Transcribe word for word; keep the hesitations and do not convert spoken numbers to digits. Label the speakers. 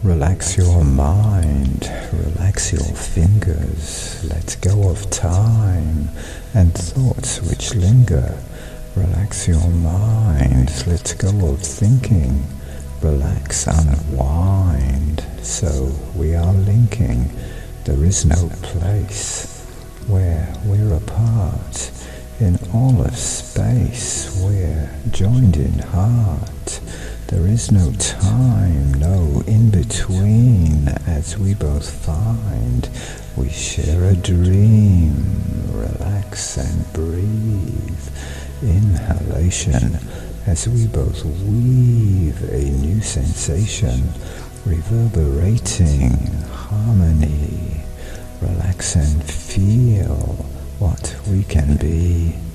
Speaker 1: Relax your mind, relax your fingers, let go of time and thoughts which linger. Relax your mind, let go of thinking, relax, unwind. So we are linking, there is no place where we're apart. In all of space we're joined in heart. There is no time, no in-between, as we both find we share a dream. Relax and breathe. Inhalation, as we both weave a new sensation, reverberating harmony. Relax and feel what we can be.